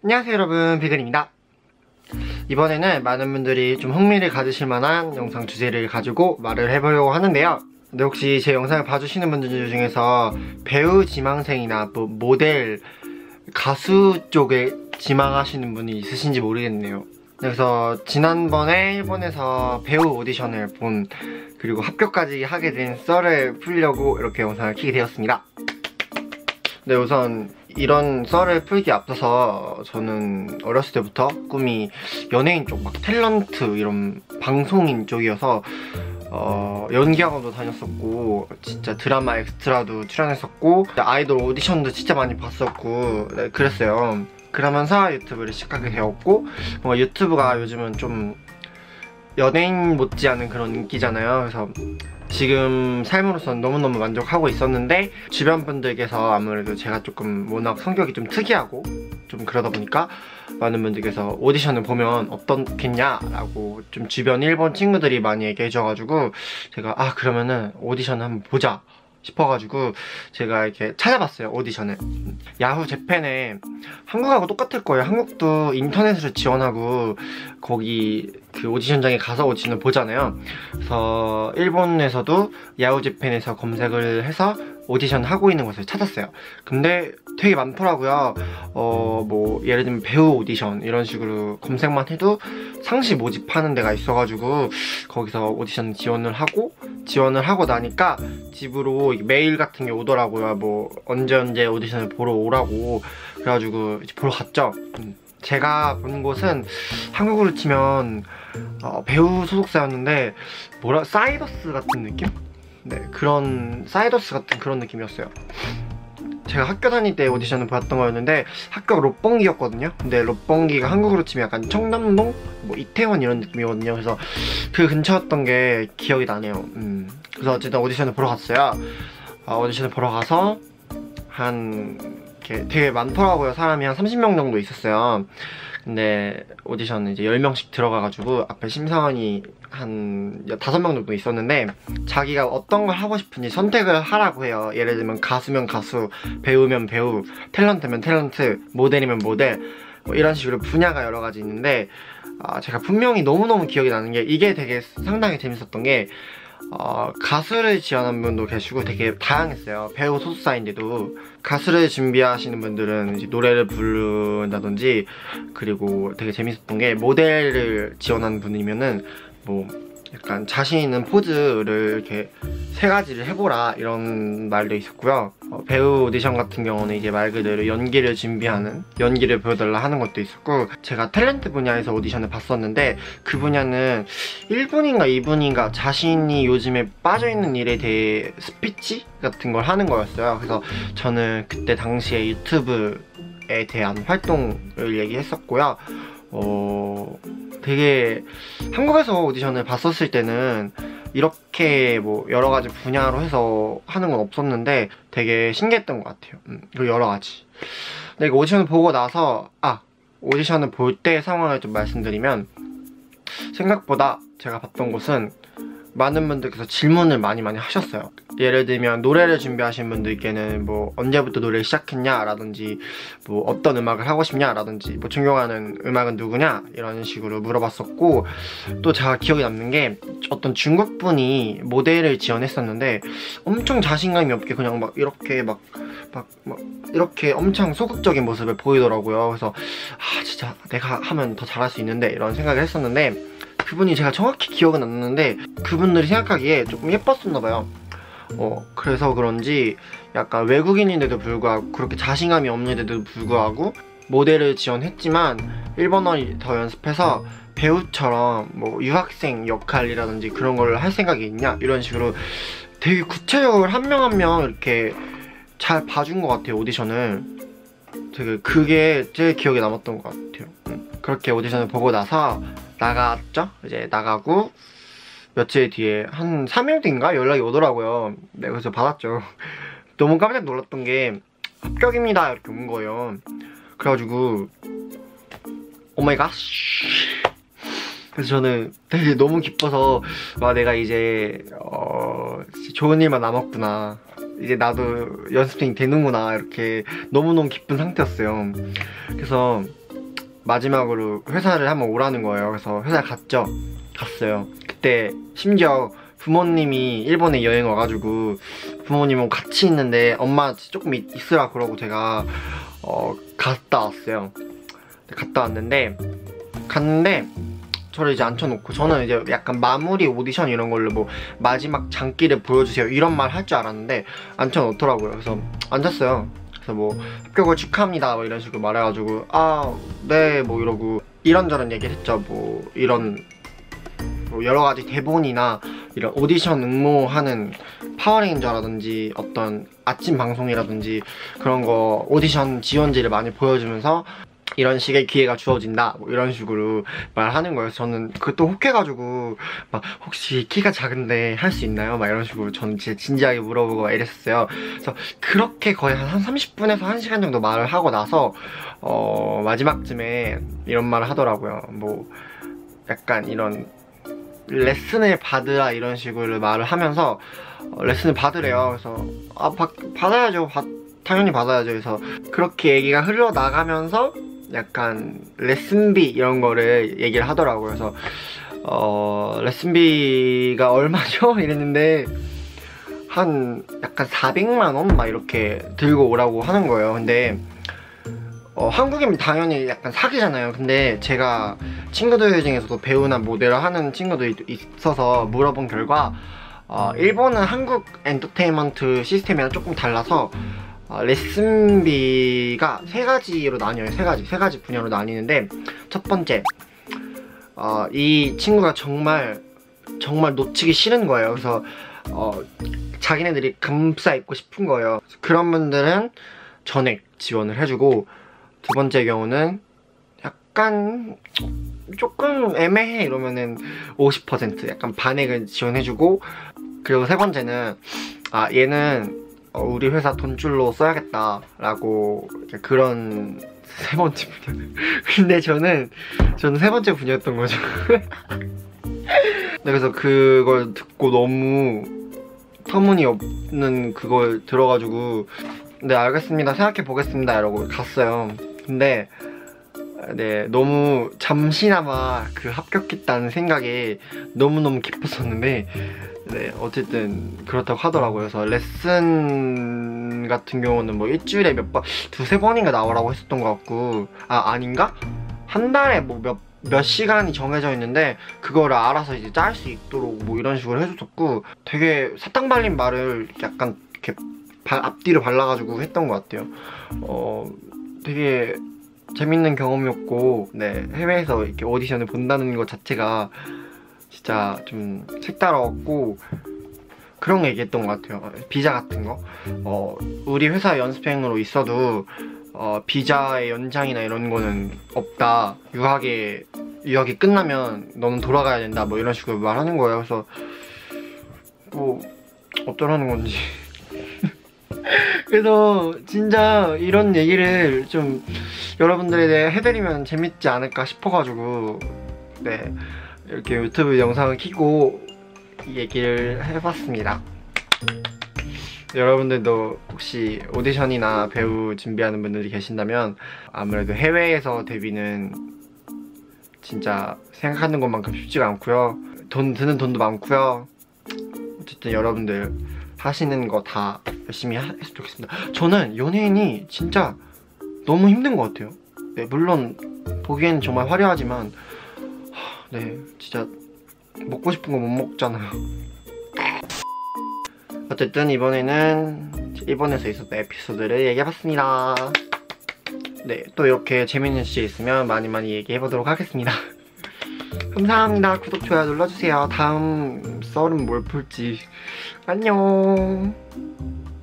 안녕하세요 여러분, 비글입니다. 이번에는 많은 분들이 좀 흥미를 가지실 만한 영상 주제를 가지고 말을 해보려고 하는데요. 근데 혹시 제 영상을 봐주시는 분들 중에서 배우 지망생이나 뭐 모델, 가수 쪽에 지망하시는 분이 있으신지 모르겠네요. 그래서 지난번에 일본에서 배우 오디션을 본, 그리고 합격까지 하게 된 썰을 풀려고 이렇게 영상을 켜게 되었습니다. 네, 우선 이런 썰을 풀기 앞서서 저는 어렸을 때부터 꿈이 연예인 쪽, 막 탤런트 이런 방송인 쪽이어서 연기학원도 다녔었고, 진짜 드라마 엑스트라도 출연했었고, 아이돌 오디션도 진짜 많이 봤었고, 네, 그랬어요. 그러면서 유튜브를 시작하게 되었고, 뭔가 유튜브가 요즘은 좀 연예인 못지않은 그런 인기잖아요. 그래서 지금 삶으로서는 너무너무 만족하고 있었는데, 주변 분들께서 아무래도 제가 조금 워낙 성격이 좀 특이하고 좀 그러다 보니까 많은 분들께서 오디션을 보면 어떻겠냐라고 좀 주변 일본 친구들이 많이 얘기해줘가지고, 제가 그러면은 오디션 한번 보자 싶어가지고 제가 이렇게 찾아봤어요, 오디션을. 야후 재팬에 한국하고 똑같을 거예요. 한국도 인터넷으로 지원하고 거기 그 오디션장에 가서 오디션을 보잖아요. 그래서 일본에서도 야후 재팬에서 검색을 해서 오디션 하고 있는 곳을 찾았어요. 근데 되게 많더라고요. 뭐 예를 들면 배우 오디션 이런 식으로 검색만 해도 상시 모집하는 데가 있어가지고 거기서 오디션 지원을 하고 나니까 집으로 메일 같은 게 오더라고요. 뭐 언제 오디션을 보러 오라고. 그래가지고 이제 보러 갔죠. 제가 본 곳은 한국으로 치면 배우 소속사였는데 사이더스 같은 느낌? 네, 그런 사이더스 같은 그런 느낌이었어요. 제가 학교 다닐 때 오디션을 봤던 거였는데 학교가 롯봉기였거든요. 근데 롯봉기가 한국으로 치면 약간 청담동? 뭐 이태원 이런 느낌이거든요. 그래서 그 근처였던 게 기억이 나네요. 그래서 어쨌든 오디션을 보러 갔어요. 오디션을 보러 가서 이렇게 되게 많더라고요. 사람이 한 30명 정도 있었어요. 근데 오디션은 이제 10명씩 들어가가지고 앞에 심사원이 한 5명 정도 있었는데, 자기가 어떤 걸 하고 싶은지 선택을 하라고 해요. 예를 들면 가수면 가수, 배우면 배우, 탤런트면 탤런트, 모델이면 모델, 뭐 이런 식으로 분야가 여러 가지 있는데, 제가 분명히 너무너무 기억이 나는 게, 이게 되게 상당히 재밌었던 게, 가수를 지원한 분도 계시고 되게 다양했어요. 배우 소속사인데도 가수를 준비하시는 분들은 이제 노래를 부른다든지, 그리고 되게 재밌었던 게 모델을 지원하는 분이면은 뭐 약간 자신 있는 포즈를 이렇게 3가지를 해보라 이런 말도 있었고요. 배우 오디션 같은 경우는 이제 말 그대로 연기를 보여달라 하는 것도 있었고, 제가 탤런트 분야에서 오디션을 봤었는데 그 분야는 1분인가 2분인가 자신이 요즘에 빠져있는 일에 대해 스피치 같은 걸 하는 거였어요. 그래서 저는 그때 당시에 유튜브에 대한 활동을 얘기했었고요. 되게 한국에서 오디션을 봤었을 때는 이렇게 뭐 여러가지 분야로 해서 하는 건 없었는데 되게 신기했던 것 같아요. 그리고 여러가지. 근데 이거 오디션을 보고 나서 오디션을 볼 때 상황을 좀 말씀드리면, 생각보다 제가 봤던 곳은 많은 분들께서 질문을 많이 하셨어요. 예를 들면 노래를 준비하신 분들께는 뭐 언제부터 노래를 시작했냐 라든지, 뭐 어떤 음악을 하고 싶냐 라든지, 뭐 존경하는 음악은 누구냐 이런 식으로 물어봤었고, 또 제가 기억에 남는 게 어떤 중국 분이 모델을 지원했었는데 엄청 자신감이 없게 그냥 막 이렇게 엄청 소극적인 모습을 보이더라고요. 그래서 진짜 내가 하면 더 잘할 수 있는데 이런 생각을 했었는데, 그분이 제가 정확히 기억은 안 나는데 그분들이 생각하기에 조금 예뻤었나봐요. 그래서 그런지 약간 외국인인데도 불구하고, 그렇게 자신감이 없는데도 불구하고 모델을 지원했지만 일본어를 더 연습해서 배우처럼 뭐 유학생 역할이라든지 그런 걸 할 생각이 있냐 이런 식으로 되게 구체적으로 한 명 한 명 이렇게 잘 봐준 것 같아요, 오디션을. 되게 그게 제일 기억에 남았던 것 같아요. 그렇게 오디션을 보고 나서 나갔죠? 이제 나가고 며칠 뒤에 한 3일 뒤인가 연락이 오더라고요. 네, 그래서 받았죠. 너무 깜짝 놀랐던 게 합격입니다 이렇게 온 거예요. 그래가지고 오마이갓. 그래서 저는 되게 너무 기뻐서 내가 이제 좋은 일만 남았구나, 이제 나도 연습생이 되는구나, 이렇게 너무너무 기쁜 상태였어요. 그래서 마지막으로 회사를 한번 오라는 거예요. 그래서 회사에 갔어요. 그때 심지어 부모님이 일본에 여행 와가지고 부모님은 같이 있는데 엄마 조금 있으라 그러고 제가 갔다 왔어요. 갔다 왔는데 저를 이제 앉혀놓고, 저는 이제 약간 마무리 오디션 이런 걸로 뭐 마지막 장기를 보여주세요 이런 말 할 줄 알았는데 앉혀놓더라고요. 그래서 앉았어요. 그래서 뭐 합격을 축하합니다 뭐 이런 식으로 말해가지고 네 뭐 이러고 이런저런 얘기를 했죠. 뭐 이런 뭐 여러가지 대본이나 이런 오디션 응모하는 파워레인저라든지 어떤 아침 방송이라든지 그런 거 오디션 지원지를 많이 보여주면서 이런 식의 기회가 주어진다 뭐 이런 식으로 말하는 거예요. 저는 그것도 혹해가지고 막 혹시 키가 작은데 할 수 있나요? 막 이런 식으로 저는 진짜 진지하게 물어보고 막 이랬었어요. 그래서 그렇게 거의 한 30분에서 1시간 정도 말을 하고 나서 마지막쯤에 이런 말을 하더라고요. 뭐 약간 이런 레슨을 받으라 이런 식으로 말을 하면서 레슨을 받으래요. 그래서 받아야죠. 당연히 받아야죠. 그래서 그렇게 얘기가 흘러나가면서 약간 레슨비 이런 거를 얘기를 하더라고요. 그래서 레슨비가 얼마죠? 이랬는데 한 약간 400만 원 막 이렇게 들고 오라고 하는 거예요. 근데 한국이면 당연히 약간 사기잖아요. 근데 제가 친구들 중에서도 배우나 모델을 하는 친구들이 있어서 물어본 결과 일본은 한국 엔터테인먼트 시스템이랑 조금 달라서 레슨비가 세 가지로 나뉘어요. 세 가지 분야로 나뉘는데, 첫 번째, 이 친구가 정말 놓치기 싫은 거예요. 그래서 자기네들이 감싸 입고 싶은 거예요. 그런 분들은 전액 지원을 해주고, 두 번째 경우는 약간 조금 애매해 이러면은 50% 약간 반액을 지원해주고, 그리고 세 번째는 얘는 우리 회사 돈줄로 써야겠다 라고 그런 세 번째 분야. 근데 저는 세 번째 분야였던 거죠. 그래서 그걸 듣고 너무 터무니없는 그걸 들어가지고 네 알겠습니다 생각해 보겠습니다 이러고 갔어요. 근데 네 너무 잠시나마 그 합격했다는 생각에 너무너무 기뻤었는데, 네 어쨌든 그렇다고 하더라고요. 그래서 레슨 같은 경우는 뭐 일주일에 몇 번, 두세 번인가 나오라고 했었던 것 같고, 아닌가? 한 달에 뭐 몇 시간이 정해져 있는데 그거를 알아서 이제 짤 수 있도록 뭐 이런 식으로 해줬었고, 되게 사탕 발린 말을 약간 이렇게 앞뒤로 발라가지고 했던 것 같아요. 되게 재밌는 경험이었고, 네 해외에서 이렇게 오디션을 본다는 것 자체가 진짜 좀 색다르고 그런 거 얘기했던 것 같아요. 비자 같은 거 우리 회사 연습생으로 있어도 비자의 연장이나 이런 거는 없다. 유학이 끝나면 너는 돌아가야 된다 뭐 이런 식으로 말하는 거예요. 그래서 뭐 어쩌라는 건지 그래서 진짜 이런 얘기를 좀 여러분들에 대해 해드리면 재밌지 않을까 싶어가지고 네 이렇게 유튜브 영상을 켜고 얘기를 해봤습니다. 여러분들도 혹시 오디션이나 배우 준비하는 분들이 계신다면 아무래도 해외에서 데뷔는 진짜 생각하는 것만큼 쉽지가 않고요. 드는 돈도 많고요. 어쨌든 여러분들 하시는 거 다 열심히 했으면 좋겠습니다. 저는 연예인이 진짜 너무 힘든 것 같아요. 네, 물론 보기엔 정말 화려하지만 네 진짜 먹고 싶은 거 못 먹잖아요. 어쨌든 이번에는 일본에서 있었던 에피소드를 얘기해봤습니다. 네, 또 이렇게 재밌는 주제 있으면 많이 얘기해보도록 하겠습니다. 감사합니다. 구독, 좋아요 눌러주세요. 다음 썰은 뭘 풀지. 안녕.